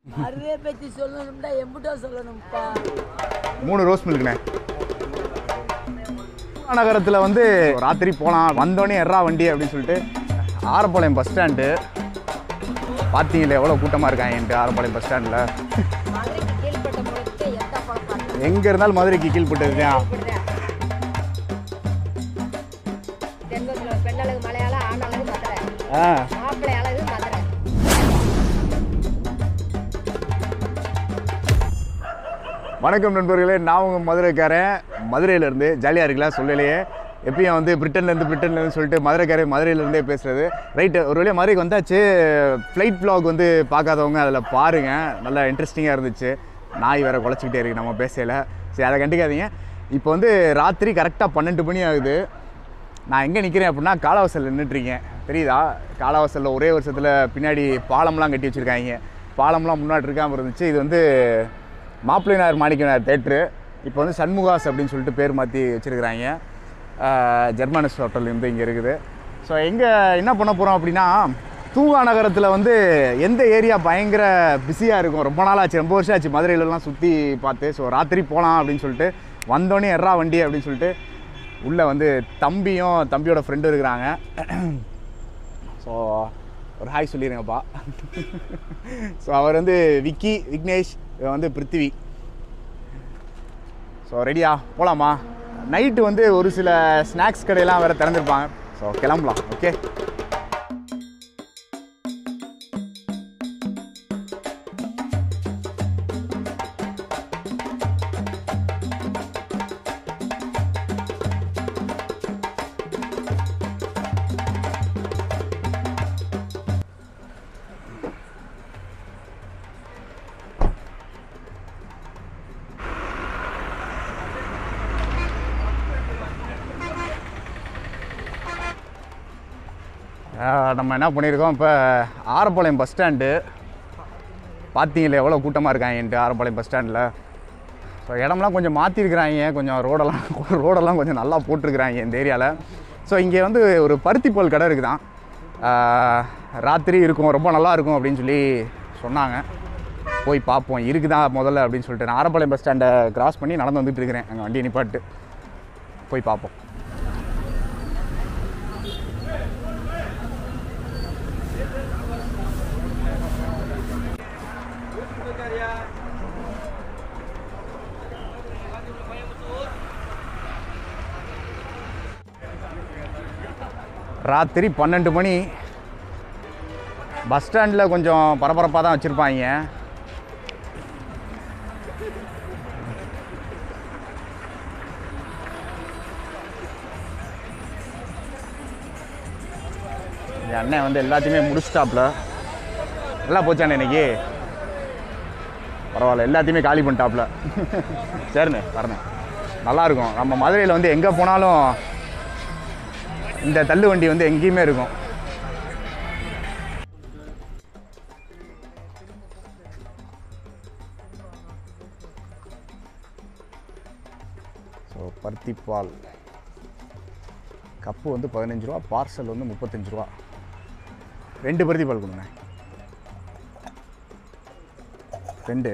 அருவே பற்றி சொல்லணும்டா எம்பிட்டோ சொல்லணும்ப்பா. 3 ரோஸ் மில்க்ண்ணே. நகரத்தில் வந்து ராத்திரி போகலாம், வந்தோடனே எறா வண்டி அப்படின்னு சொல்லிட்டு ஆரப்பாளையம் பஸ் ஸ்டாண்டு பார்த்தீங்களே எவ்வளோ கூட்டமாக இருக்காங்கன்ட்டு. ஆரப்பாளையம் பஸ் ஸ்டாண்டில் எங்கே இருந்தாலும் மதுரைக்கு கீழ்பட்டது தான். வணக்கம் நண்பர்களே, நான் உங்கள் மதுரைக்காரன். மதுரையிலேருந்து ஜாலியாக இருக்கலாம் சொல்லலையே. எப்பயும் வந்து பிரிட்டன்லேருந்து சொல்லிட்டு மதுரையிலேருந்தே பேசுகிறது. ரைட்டு, ஒரு வழியாக மதுரைக்கு வந்தாச்சு. ஃப்ளைட் வ்ளாக் வந்து பார்க்காதவங்க அதில் பாருங்கள், நல்லா இன்ட்ரெஸ்டிங்காக இருந்துச்சு. நாய் வேறு குலைச்சிக்கிட்டே இருக்குது நம்ம பேசையில். சரி, அதை கண்டிக்காதீங்க. இப்போ வந்து ராத்திரி கரெக்டாக 12 மணி ஆகுது. நான் எங்கே நிற்கிறேன் அப்படின்னா காலவாசலில் நின்றுட்டுருக்கேன். தெரியுதா? காலவாசலில் ஒரே வருஷத்தில் பின்னாடி பாலம்லாம் கட்டி வச்சுருக்காங்க. பாலம்லாம் முன்னாடி இருக்காமல் இருந்துச்சு. இது வந்து மாப்பிள்ளைனார் மாணிக்கனார் தேட்ரு. இப்போ வந்து சண்முகாஸ் அப்படின்னு சொல்லிட்டு பேர் மாற்றி வச்சுருக்கிறாங்க. ஜெர்மானிஸ் ஹோட்டல் வந்து இங்கே இருக்குது. ஸோ எங்கே என்ன பண்ண போகிறோம் அப்படின்னா, தூங்கா நகரத்தில் வந்து எந்த ஏரியா பயங்கர பிஸியாக இருக்கும். ரொம்ப நாள் ஆச்சு, ரொம்ப வருஷம் ஆச்சு மதுரையிலலாம் சுற்றி பார்த்து. ஸோ ராத்திரி போகலாம் அப்படின்னு சொல்லிட்டு வந்தோடனே எறா வண்டி அப்படின்னு சொல்லிட்டு உள்ளே வந்து தம்பியோட ஃப்ரெண்டும் இருக்கிறாங்க. ஸோ ஒரு ஹாய் சொல்லிடுங்கப்பா. ஸோ அவர் வந்து விக்னேஷ், வந்து பிருத்திவி. ஸோ ரெடியா போகலாமா? நைட்டு வந்து ஒரு சில ஸ்நாக்ஸ் கடையெல்லாம் வேறு திறந்துருப்பாங்க. ஸோ கிளம்பலாம். ஓகே, நம்ம என்ன பண்ணியிருக்கோம், இப்போ ஆரப்பாளையம் பஸ் ஸ்டாண்டு பார்த்தீங்களே எவ்வளோ கூட்டமாக இருக்காங்கன்ட்டு. ஆரப்பாளையம் பஸ் ஸ்டாண்டில் ஸோ இடம்லாம் கொஞ்சம் மாற்றிருக்கிறாங்க, கொஞ்சம் ரோடெல்லாம் கொஞ்சம் நல்லா போட்டிருக்கிறாங்க இந்த ஏரியாவில். ஸோ இங்கே வந்து ஒரு பருத்திப்பால் கடை இருக்குதான், ராத்திரி இருக்கும், ரொம்ப நல்லா இருக்கும் அப்படின்னு சொல்லி சொன்னாங்க. போய் பார்ப்போம் இருக்குதா முதல்ல அப்படின்னு சொல்லிட்டு. நான் ஆரப்பாளையம் பஸ் ஸ்டாண்டை கிராஸ் பண்ணி நடந்து வந்துட்டு இருக்கிறேன். அங்கே வண்டியை நிப்பாட்டு போய் பார்ப்போம். ராத்திரி 12 மணி. பஸ் ஸ்டாண்டில் கொஞ்சம் பரபரப்பாக தான் வச்சுருப்பாங்க. என் அண்ணன் வந்து எல்லாத்தையுமே முடிச்சிட்டாப்புல. நல்லா போச்சானே இன்னைக்கு? பரவாயில்ல, எல்லாத்தையுமே காலி பண்ணிட்டாப்புல. சரிண்ணே, வரண்ணே, நல்லாயிருக்கும். நம்ம மதுரையில் வந்து எங்கே போனாலும் இந்த தள்ளு வண்டி வந்து எங்கேயுமே இருக்கும். ஸோ பருத்திப்பால் கப்பு வந்து 15 ரூபா, பார்சல் வந்து 35 ரூபா. 2 பருத்திப்பால் கொடுங்க. 2.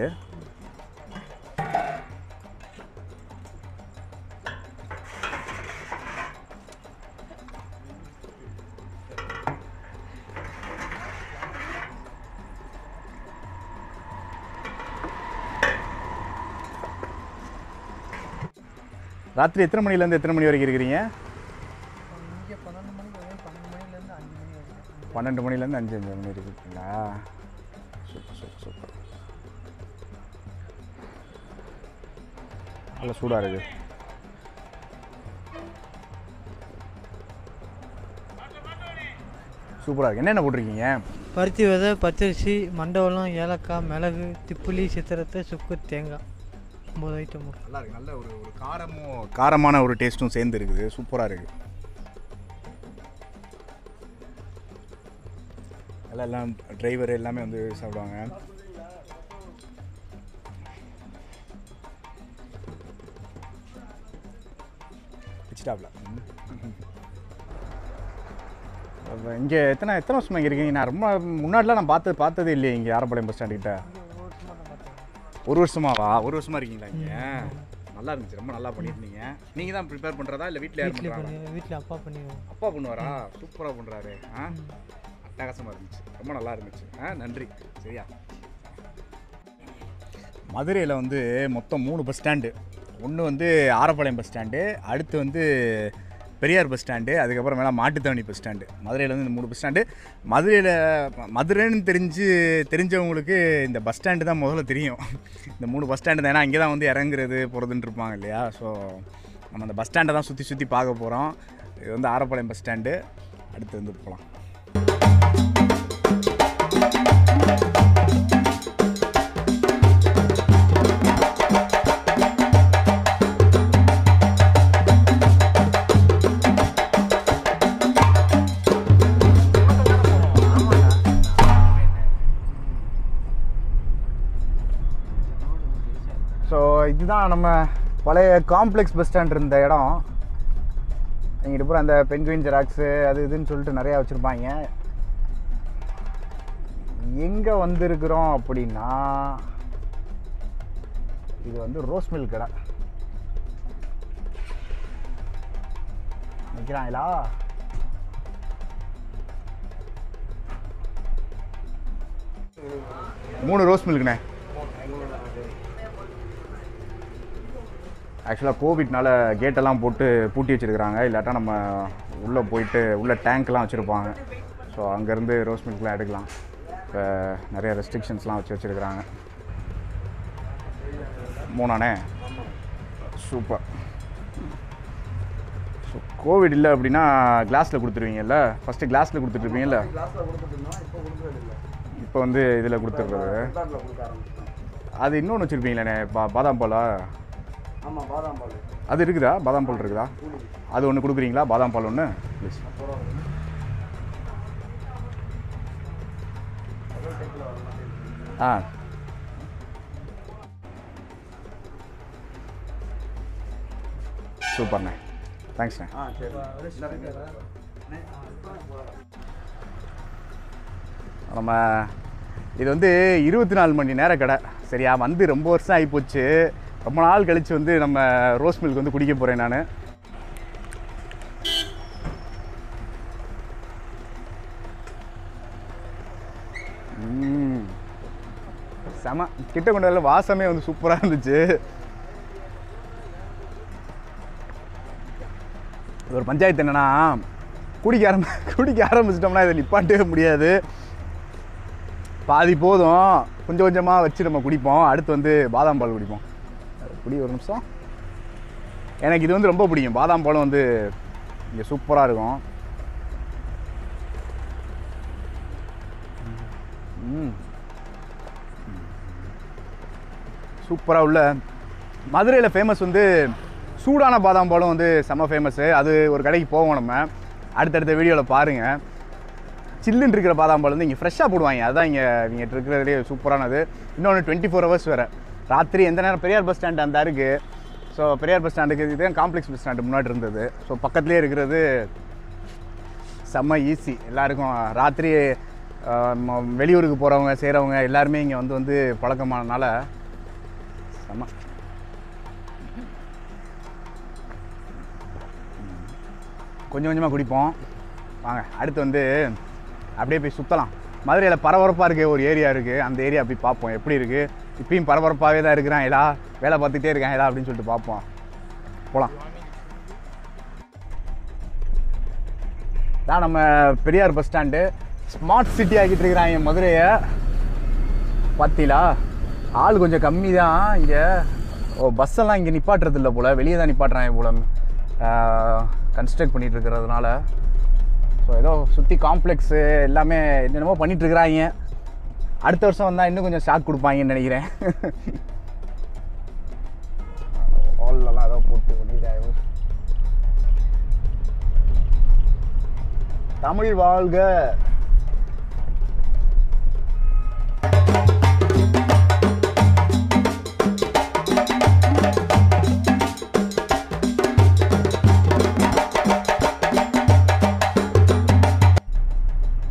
ராத்திரி எத்தனை மணிலேருந்து எத்தனை மணி வரைக்கும் இருக்கிறீங்க? 12 மணிலேருந்து 5 மணி வரைக்கும் இருக்கீங்களா? சூப்பர். நல்லா சூடாக இருக்குது. சூப்பராக இருக்குது. என்னென்ன போட்டிருக்கீங்க? பருத்தி விதை, பச்சரிசி, மண்டவலம், ஏலக்காய், மிளகு, திப்புளி, சித்திரத்தை, சுக்கு, தேங்காய். 9 ஐட்டம். நல்லா இருக்குது. நல்ல ஒரு காரமான ஒரு டேஸ்ட்டும் சேர்ந்து இருக்குது. சூப்பராக இருக்குது. எல்லாம் டிரைவர் எல்லாமே வந்து சாப்பிடுவாங்க. பிச்சிட்டாப்ல. இங்கே எத்தனை வருஷமாக இங்கே இருக்கீங்க? நான் ரொம்ப முன்னாடிலாம் நான் பார்த்ததே இல்லையே இங்கே ஆரப்பாளையம் பஸ் ஸ்டாண்டுக்கிட்ட. 1 வருஷமாவா? 1 வருஷமா இருக்கீங்களா இங்கே? நல்லா இருந்துச்சு, ரொம்ப நல்லா பண்ணியிருந்தீங்க. நீங்கள் தான் ப்ரிப்பேர் பண்ணுறதா இல்லை வீட்டில் யார் பண்ணுறாங்க? வீட்டில் அப்பா பண்ணுவோம். அப்பா பண்ணுவாரா? சூப்பராக பண்ணுறாரு. அட்டகாசமாக இருந்துச்சு, ரொம்ப நல்லா இருந்துச்சு. நன்றி. சரியா? மதுரையில் வந்து மொத்தம் 3 பஸ் ஸ்டாண்டு. ஒன்று வந்து ஆரப்பாளையம் பஸ் ஸ்டாண்டு, அடுத்து வந்து பெரியார் பஸ் ஸ்டாண்டு, அதுக்கப்புறம் மேலே மாட்டுத்தாவணி பஸ் ஸ்டாண்டு. மதுரையில் வந்து இந்த 3 பஸ் ஸ்டாண்டு. மதுரைன்னு தெரிஞ்சவங்களுக்கு இந்த பஸ் ஸ்டாண்டு தான் முதல்ல தெரியும். இந்த 3 பஸ் ஸ்டாண்டு தான், ஏன்னா இங்கே தான் வந்து இறங்குறது போகிறதுன்னு இருப்பாங்க இல்லையா? ஸோ நம்ம அந்த பஸ் ஸ்டாண்டை தான் சுற்றி பார்க்க போகிறோம். இது வந்து ஆரப்பாளையம் பஸ் ஸ்டாண்டு. அடுத்து வந்து போகலாம். ஸோ இதுதான் நம்ம பழைய காம்ப்ளெக்ஸ் பஸ் ஸ்டாண்ட் இருந்த இடம். இங்கிட்ட பூரா அந்த பென்குயின் ஜெராக்ஸு அது இதுன்னு சொல்லிட்டு நிறையா வச்சுருப்பாங்க. எங்கே வந்திருக்கிறோம் அப்படின்னா, இது வந்து ரோஸ் மில்க் கடை. நிற்கிறாங்களா? மூணு ரோஸ் மில்க்குண்ணே. ஆக்சுவலாக கோவிட்னால கேட்டெல்லாம் போட்டு பூட்டி வச்சுருக்கிறாங்க, இல்லாட்டா நம்ம உள்ளே போயிட்டு உள்ளே டேங்க்லாம் வச்சுருப்பாங்க. ஸோ அங்கேருந்து ரோஸ் மில்க்லாம் எடுக்கலாம். இப்போ நிறைய ரெஸ்ட்ரிக்ஷன்ஸ்லாம் வச்சுருக்கிறாங்க. மூணானே சூப்பர். ஸோ கோவிட் இல்லை அப்படின்னா கிளாஸில் கொடுத்துருவீங்கல்ல? ஃபஸ்ட்டு கிளாஸில் கொடுத்துட்ருப்பீங்கல்ல, இப்போ வந்து இதில் கொடுத்துட்றது. அது இன்னொன்று வச்சுருப்பீங்களே பாதாம் பாலா? ஆமாம், பாதாம் பால். அது இருக்குதா? பாதாம் பால் இருக்குதா? அது ஒன்று கொடுக்குறீங்களா? பாதாம் பால் ஒன்று ப்ளீஸ். சூப்பர்ண்ணே, தேங்க்ஸ்ண்ணே. நம்ம இது வந்து 24 மணி நேர கடை. சரியா? வந்து ரொம்ப வருஷம் ஆகிப்போச்சு. ரொம்ப நாள் கழித்து வந்து நம்ம ரோஸ் மில்க் வந்து குடிக்க போகிறேன் நான். செம கிட்ட கொண்டு வரல, வாசமே வந்து சூப்பராக இருந்துச்சு. ஒரு பஞ்சாயத்து என்னென்னா, குடிக்க ஆரம்பிச்சிட்டோம்னா இதை நிப்பாட்டவே முடியாது. பாதி போதும், கொஞ்சம் கொஞ்சமாக வச்சு நம்ம குடிப்போம். அடுத்து வந்து பாதாம் பால் குடிப்போம். குடி ஒரு நிமிஷம். எனக்கு இது வந்து ரொம்ப பிடிக்கும். பாதாம் பாலும் வந்து இங்கே சூப்பராக இருக்கும். சூப்பராக உள்ள மதுரையில் ஃபேமஸ் வந்து சூடான பாதாம் பாலும் வந்து செம்ம ஃபேமஸ்ஸு. அது ஒரு கடைக்கு போவோம் நம்ம, அடுத்தடுத்த வீடியோவில் பாருங்கள். சில்லுன்னு இருக்கிற பாதாம் பால் வந்து இங்கே ஃப்ரெஷ்ஷாக போடுவாங்க. அதுதான் இங்கே இருக்கிறதுலேயே சூப்பரானது. இன்னொன்று 24 ஹவர்ஸ் வேறு. ராத்திரி எந்த நேரம் பெரியார் பஸ் ஸ்டாண்டு அந்த இருக்குது. ஸோ பெரியார் பஸ் ஸ்டாண்டுக்கு இதுதான் காம்ப்ளெக்ஸ் பஸ் ஸ்டாண்டு முன்னாடி இருந்தது. ஸோ பக்கத்துலேயே இருக்கிறது செம்ம ஈஸி எல்லாருக்கும். ராத்திரி வெளியூருக்கு போகிறவங்க செய்கிறவங்க எல்லாருமே இங்கே வந்து பழக்கமானனால செம்ம. கொஞ்சம் கொஞ்சமாக குடிப்போம். வாங்க அடுத்து வந்து அப்படியே போய் சுற்றலாம். மதுரையில் பரபரப்பாக இருக்க ஒரு ஏரியா இருக்குது, அந்த ஏரியா போய் பார்ப்போம் எப்படி இருக்குது. இப்பயும் பரபரப்பாகவே தான் இருக்கிறாங்களா, வேலை பார்த்துட்டே இருக்காங்களா அப்படின்னு சொல்லிட்டு பார்ப்போம். போகலாம். தான் நம்ம Periyar bus stand. Smart city ஆகிட்டு இருக்கிறாங்க மதுரையை. பார்த்தீங்களா? ஆள் கொஞ்சம் கம்மி தான் இங்கே. பஸ்ஸெல்லாம் இங்கே நிப்பாட்டுறது இல்லை போல், வெளியே தான் நிப்பாட்டுறாங்க போல், கன்ஸ்ட்ரக்ட் பண்ணிகிட்டு இருக்கிறதுனால. ஸோ ஏதோ சுற்றி காம்ப்ளெக்ஸு எல்லாமே என்னென்னமோ பண்ணிகிட்ருக்குறாங்க. அடுத்த வருஷம் வந்தால் இன்னும் கொஞ்சம் ஷாக் கொடுப்பாங்கன்னு நினைக்கிறேன். ஹால்லலாம் ஏதோ போட்டு பண்ணிடுறாங்க. தமிழ் வாழ்க.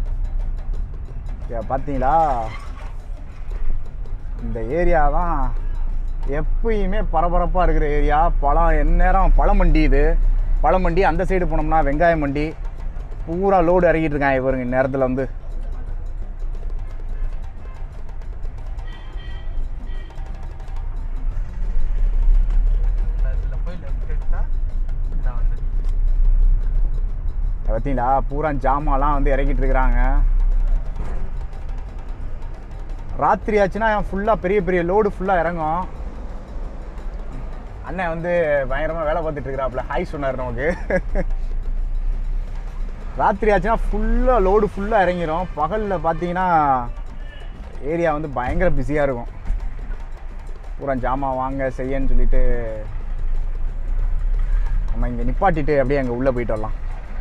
பார்த்தீங்களா? இந்த ஏரியா தான் எப்பயுமே பரபரப்பாக இருக்கிற ஏரியா. பழம் எந்நேரம் பழம் மண்டி. இது பழம் மண்டி. அந்த சைடு போனோம்னா வெங்காயம் மண்டி. பூரா லோடு இறக்கிட்டு இருக்காங்க இவருங்க இந்நேரத்தில் வந்து. பார்த்தீங்களா பூரா ஜாமான்லாம் வந்து இறக்கிட்டு இருக்கிறாங்க. ராத்திரி ஆச்சுன்னா ஃபுல்லாக பெரிய பெரிய லோடு ஃபுல்லாக இறங்கும். அண்ணன் வந்து பயங்கரமாக வேலை பார்த்துட்டு இருக்கிறாப்புல. ஹாய் சொன்னார் நமக்கு. ராத்திரி ஆச்சுன்னா ஃபுல்லாக லோடு ஃபுல்லாக இறங்கிடும். பகலில் பார்த்தீங்கன்னா ஏரியா வந்து பயங்கர பிஸியாக இருக்கும். பூரா ஜாமான் வாங்க செய்யன்னு சொல்லிட்டு நம்ம இங்கே நிப்பாட்டிட்டு அப்படியே அங்கே உள்ளே போயிட்டு வரலாம்.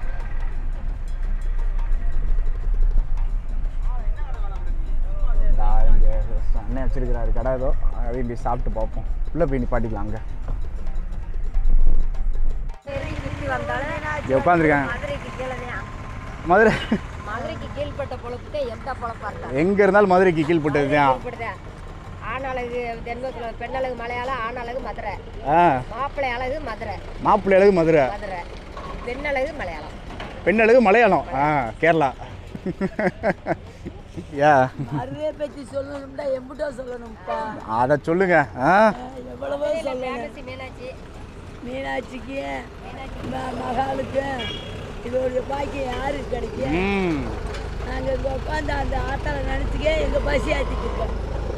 இங்கே அண்ணன் வச்சிருக்கிறாரு கடை ஏதோ, அதை இப்படி சாப்பிட்டு பார்ப்போம். உள்ளே போய் நிப்பாட்டிக்கலாம். அங்கே உட்காந்துருக்காங்க. மதுரைக்கு கீழ்பட்ட பொழப்புக்கு எந்த பொழப்பா இருந்தாலும் எங்கே இருந்தாலும் மதுரைக்கு கீழ்பட்டது தான். ஆணழகு தென்மத்துல பெண்ணழகு மலையாளம், ஆணழகு மதுரை, மாப்பிள்ளை அழகு மதுரை, மாப்பிள்ளை அழகு மதுரை, மதுரை பெண்ணழகு மலையாளம், பெண்ணழகு மலையாளம், கேரளா. மதுரையை பற்றி சொல்லணும்டா எம்பிட்டோ சொல்லணும்ப்பா. அதை சொல்லுங்க. எவ்வளவோ சொல்லணும். மீனாட்சி, மீனாட்சிக்கு மகாலுக்கு இதோடைய பாக்கியம் யாருக்கு கிடைக்கும்? நாங்கள் இங்கே உட்காந்து அந்த ஆத்தால நினச்சிக்கே எங்கள் பசி ஆற்றிட்டு இருக்கோம்.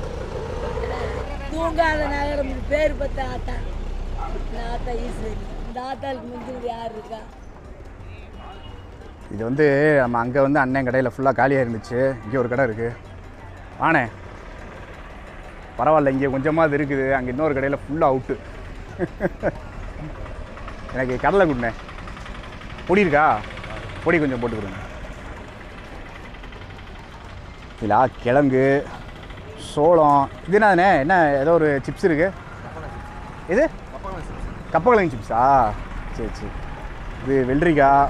தூங்காத நகரம் பேர் பத்த ஆத்தா. இந்த ஆத்தா ஈஸ்வரி. இந்த ஆத்தாளுக்கு முடிஞ்சது யார் இருக்கா? இது வந்து நம்ம அங்கே வந்து அண்ணன் கடையில் ஃபுல்லாக காலியாக இருந்துச்சு. இங்கே ஒரு கடை இருக்குது. ஆனே பரவாயில்ல, இங்கே கொஞ்சமாக அது இருக்குது. அங்கே இன்னொரு கடையில் ஃபுல்லாக அவுட்டு. எனக்கு கடலை கொடுண்ணே. பொடி இருக்கா? பொடி கொஞ்சம் போட்டு கொடுங்க. இல்லா கிழங்கு, சோளம். இது என்னண்ணே? என்ன ஏதோ ஒரு சிப்ஸ் இருக்குது. இது கப்பக்கிழங்கு சிப்ஸா? சரி சரி. இது வெள்ளரிக்காய்,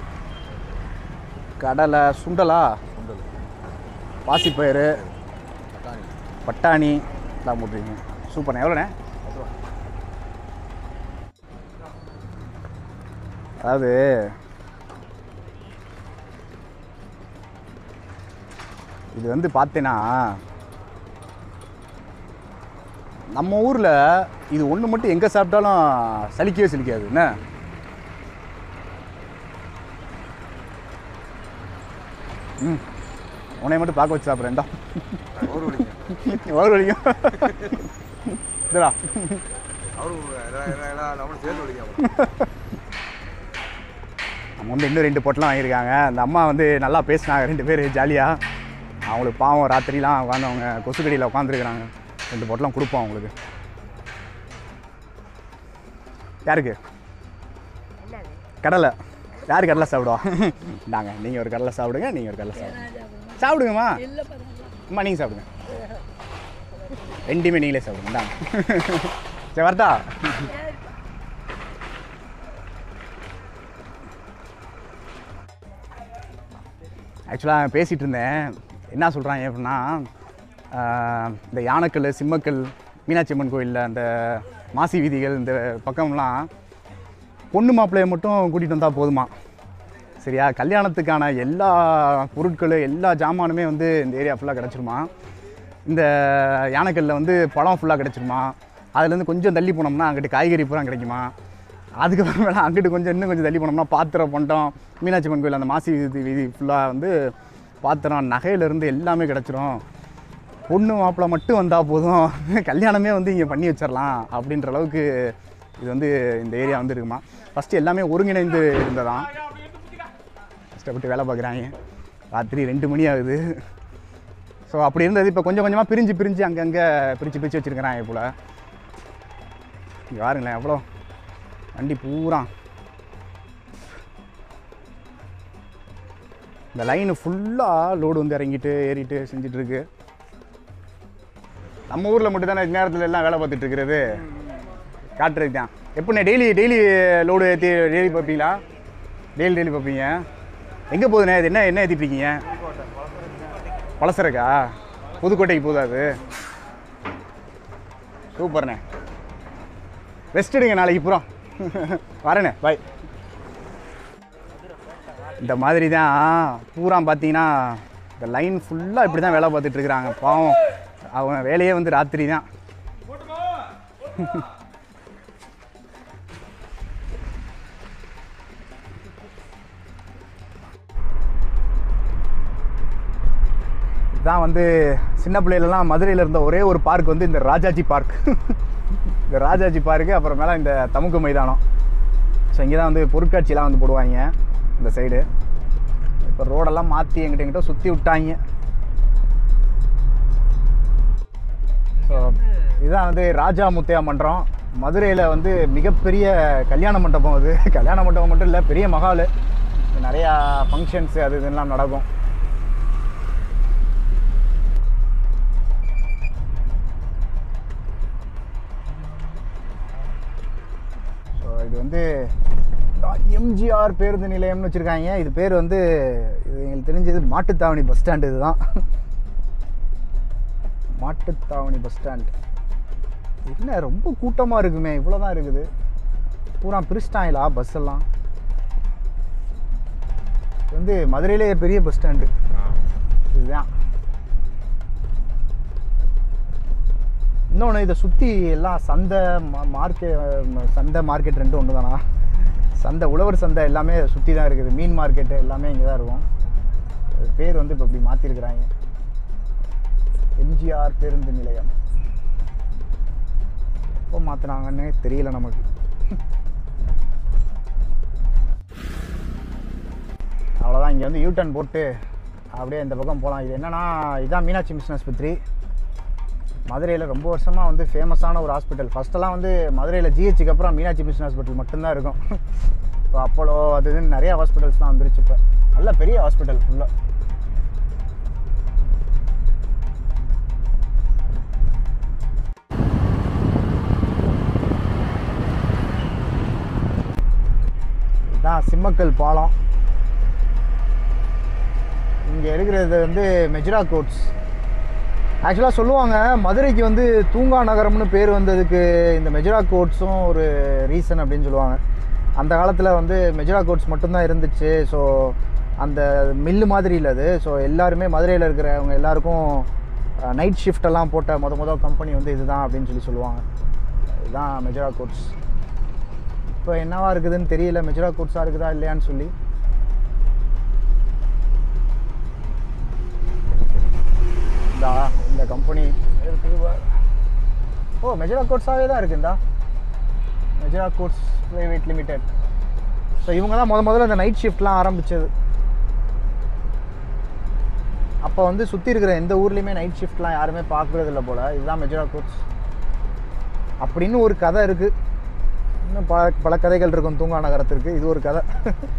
கடலை, சுண்டலா, பாசிப்பயிறு, பட்டாணி எல்லாம் போட்டுருக்கீங்க. சூப்பர்ண்ணே. எவ்வளோண்ணே? அதாவது இது வந்து பார்த்தீங்கன்னா நம்ம ஊரில் இது ஒன்று மட்டும் எங்கே சாப்பிட்டாலும் சலிக்கவே சலிக்காது. என்ன உன்னை மட்டும் பார்க்க வச்சு சாப்பிட்றேன்டா. ஒரு வலிக்கும். இதுடா நம்ம வந்து இன்னும் 2 பொட்டெலாம் வாங்கியிருக்காங்க. அந்த அம்மா வந்து நல்லா பேசினாங்க. 2 பேர் ஜாலியாக. அவங்களுக்கு பாவம் ராத்திரிலாம் உட்காந்து அவங்க கொசுக்கடியில் உட்காந்துருக்குறாங்க. 2 பொட்டெலாம் கொடுப்போம் அவங்களுக்கு. யாருக்கு? கடலை. யார் கடலை சாப்பிடுவா? நாங்கள். நீங்கள் ஒரு கடலை சாப்பிடுங்க, நீங்கள் ஒரு கடலை சாப்பிடுங்க. சாப்பிடுங்கம்மா. அம்மா நீங்கள் சாப்பிடுங்க. 2மே நீங்களே சாப்பிடுங்க. தாங்க. சரி வரட்டா? ஆக்சுவலாக பேசிகிட்டு இருந்தேன். என்ன சொல்கிறாங்க அப்படின்னா, இந்த யானைக்கல், சிம்மக்கல், மீனாட்சி அம்மன் கோயிலில் அந்த மாசி வீதிகள் இந்த பக்கம்லாம் பொண்ணு மாப்பிள்ளையை மட்டும் கூட்டிகிட்டு வந்தால் போதுமா? சரியா? கல்யாணத்துக்கான எல்லா பொருட்களும் எல்லா ஜாமானுமே வந்து இந்த ஏரியா ஃபுல்லாக கிடச்சிருமா. இந்த யானைக்கல்லில் வந்து பழம் ஃபுல்லாக கிடச்சிருமா. அதுலேருந்து கொஞ்சம் தள்ளி போனோம்னா அங்கிட்டு காய்கறி பூரா கிடைக்குமா. அதுக்கப்புறமேல அங்கிட்டு இன்னும் கொஞ்சம் தள்ளி போனோம்னா பாத்திரம், பண்டம், மீனாட்சி அம்மன் கோயில் அந்த மாசி வீதி ஃபுல்லாக வந்து பாத்திரம், நகையிலேருந்து எல்லாமே கிடச்சிரும். பொண்ணு மாப்பிள்ளை மட்டும் வந்தால் போதும், கல்யாணமே வந்து இங்கே பண்ணி வச்சிடலாம் அப்படின்ற அளவுக்கு இது வந்து இந்த ஏரியா வந்து இருக்குமா. ஃபஸ்ட்டு எல்லாமே ஒருங்கிணைந்து இருந்ததான். கஷ்டப்பட்டு வேலை பார்க்குறாங்க. ராத்திரி 2 மணி ஆகுது. ஸோ அப்படி இருந்தது. இப்போ கொஞ்சம் கொஞ்சமாக பிரிஞ்சு அங்கங்கே பிரித்து வச்சுருக்கிறாங்க போல். இங்கே பாருங்களேன் எவ்வளோ வண்டி பூரா. இந்த லைனு ஃபுல்லாக லோடு வந்து இறங்கிட்டு ஏறிட்டு செஞ்சிட்ருக்கு. நம்ம ஊரில் மட்டும் தானே நேரத்தில் எல்லாம் வேலை பார்த்துட்டு இருக்கிறது. காட்டுறது தான். எப்படிண்ணே டெய்லி லோடு ஏற்றி டெய்லி பார்ப்பீங்களா? டெய்லி பார்ப்பீங்க. எங்கே போகுதுண்ணே? இது என்ன ஏற்றிட்டு இருக்கீங்க? பழசரக்கா? புதுக்கோட்டைக்கு போகுதா அது? சூப்பர்ண்ணே. ரெஸ்ட் எடுங்க நாளைக்கு பூரா. வரேண்ணே, பாய். இந்த மாதிரி தான் பூரா பார்த்தீங்கன்னா இந்த லைன் ஃபுல்லாக இப்படி தான் வேலை பார்த்துட்ருக்குறாங்க. பாவம், அவங்க வேலையே வந்து ராத்திரி தான். இதுதான் வந்து சின்ன பிள்ளையிலலாம் மதுரையில் இருந்த ஒரே ஒரு பார்க் வந்து இந்த ராஜாஜி பார்க். இந்த ராஜாஜி பார்க்கு, அப்புறமேல இந்த தமுக்கு மைதானம். ஸோ இங்கே தான் வந்து பொருட்காட்சியெலாம் வந்து போடுவாங்க இந்த சைடு. இப்போ ரோடெல்லாம் மாற்றி எங்கிட்ட சுற்றி விட்டாங்க. ஸோ இதுதான் வந்து ராஜா முத்தையா மன்றம். மதுரையில் வந்து மிகப்பெரிய கல்யாண மண்டபம். அது கல்யாண மண்டபம் மட்டும் இல்லை, பெரிய மஹால். நிறையா ஃபங்க்ஷன்ஸு அது இதெல்லாம் நடக்கும். இது வந்து எம்ஜிஆர் பேருந்து நிலையம்னு வச்சுருக்காங்க. இது பேர் வந்து இது எங்களுக்கு தெரிஞ்சது மாட்டுத்தாவணி பஸ் ஸ்டாண்டு. இதுதான் மாட்டுத்தாவணி பஸ் ஸ்டாண்டு. என்ன ரொம்ப கூட்டமாக இருக்குமே, இவ்வளோ தான் இருக்குது. பூரா பிரிஸ்டாங்களா பஸ் எல்லாம். இது வந்து மதுரையிலே பெரிய பஸ் ஸ்டாண்டு இதுதான். இன்னொன்று இதை சுற்றி எல்லாம் சந்தை மார்க்கெட் ரெண்டும் ஒன்று தானா? சந்தை, உழவர் சந்தை எல்லாமே சுற்றி தான் இருக்குது. மீன் மார்க்கெட்டு எல்லாமே இங்கே தான் இருக்கும். பேர் வந்து இப்போ இப்படி மாற்றிருக்கிறாங்க, எம்ஜிஆர் பேருந்து நிலையம். எப்போ மாற்றினாங்கன்னு தெரியல நமக்கு. அவ்வளோதான். இங்கே வந்து யூட்டர்ன் போட்டு அப்படியே இந்த பக்கம் போகலாம். இது என்னென்னா, இதுதான் மீனாட்சி மிஷன் ஆஸ்பத்திரி. மதுரையில் ரொம்ப வருஷமாக வந்து ஃபேமஸான ஒரு ஹாஸ்பிட்டல். ஃபஸ்ட்டெல்லாம் வந்து மதுரையில் ஜிஹெச்சுக்கு அப்புறம் மீனாட்சி மிஷன் ஹாஸ்பிட்டல் மட்டும்தான் இருக்கும். இப்போ அப்போலோ அது இதுன்னு நிறையா ஹாஸ்பிட்டல்ஸ்லாம் வந்துருச்சு. இப்போ நல்ல பெரிய ஹாஸ்பிட்டல் ஃபுல்லாக. இதுதான் சிம்மக்கல் பாலம். இங்கே இருக்கிறது வந்து மெஜ்ரா கோட்ஸ். ஆக்சுவலாக சொல்லுவாங்க மதுரைக்கு வந்து தூங்கா நகரம்னு பேர் வந்ததுக்கு இந்த மெஜ்ரா கோட்ஸும் ஒரு ரீசன் அப்படின்னு சொல்லுவாங்க. அந்த காலத்தில் வந்து மெஜ்ரா கோட்ஸ் மட்டும்தான் இருந்துச்சு. ஸோ அந்த மில்லு மாதிரி இல்லை அது. ஸோ எல்லாருமே மதுரையில் இருக்கிறவங்க எல்லாருக்கும் நைட் ஷிஃப்டெல்லாம் போட்ட மொதல் கம்பெனி வந்து இதுதான் அப்படின்னு சொல்லுவாங்க. இதுதான் மெஜ்ரா கோட்ஸ். இப்போ என்னவா இருக்குதுன்னு தெரியல, மெஜ்ரா கோட்ஸாக இருக்குதா இல்லையான்னு சொல்லி. இந்த கம்பெனி இருக்குது. ஓ, மெஜ்ரா கோட்ஸாகவே தான் இருக்குந்தா, மெஜ்ரா கோட்ஸ் பிரைவேட் லிமிடெட். ஸோ இவங்க தான் முதல்ல இந்த நைட் ஷிஃப்ட்லாம் ஆரம்பித்தது. அப்போ வந்து சுற்றி இருக்கிற எந்த ஊர்லேயுமே நைட் ஷிஃப்ட்லாம் யாருமே பார்க்குறது இல்லை போல். இதுதான் மெஜ்ரா கோட்ஸ் அப்படின்னு ஒரு கதை இருக்குது. இன்னும் பல கதைகள் இருக்கும் தூங்கா நகரத்திற்கு. இது ஒரு கதை.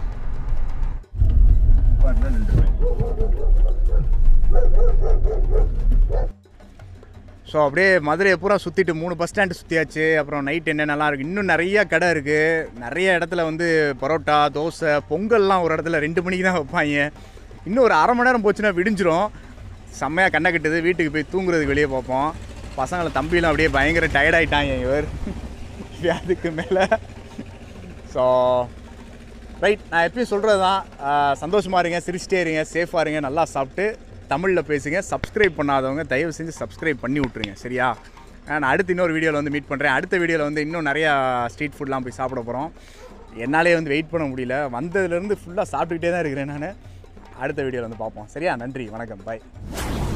ஸோ அப்படியே மதுரையை பூரா சுற்றிட்டு 3 பஸ் ஸ்டாண்டு சுற்றியாச்சு. அப்புறம் நைட் என்னென்னலாம் இருக்குது, இன்னும் நிறையா கடை இருக்குது. நிறைய இடத்துல வந்து பரோட்டா, தோசை, பொங்கல்லாம் ஒரு இடத்துல 2 மணிக்கு தான் வைப்பாங்க. இன்னும் ஒரு அரை மணி நேரம் போச்சுன்னா விடிஞ்சிரும். செம்மையாக கண்ணை கட்டுது. வீட்டுக்கு போய் தூங்குறதுக்கு வெளியே பார்ப்போம். பசங்களை தம்பிலாம் அப்படியே பயங்கர டயர்டாயிட்டாங்க இவர் அதுக்கு மேலே. ஸோ ரைட், நான் எப்பயும் சொல்கிறது தான், சந்தோஷமாக இருங்க, சிரிச்சிட்டே இருங்க, சேஃபாக இருங்க, நல்லா சாப்பிட்டு தமிழில் பேசுங்க. சப்ஸ்கிரைப் பண்ணாதவங்க தயவு செஞ்சு சப்ஸ்கிரைப் பண்ணி விட்ருங்க, சரியா? நான் அடுத்து இன்னொரு வீடியோவில் வந்து மீட் பண்ணுறேன். அடுத்த வீடியோவில் வந்து இன்னும் நிறையா ஸ்ட்ரீட் ஃபுட்லாம் போய் சாப்பிட போகிறோம். என்னாலே வந்து வெயிட் பண்ண முடியல. வந்ததுலேருந்து ஃபுல்லாக சாப்பிட்டுக்கிட்டே தான் இருக்கிறேன் நான். அடுத்த வீடியோவில் வந்து பார்ப்போம், சரியா? நன்றி, வணக்கம், பாய்.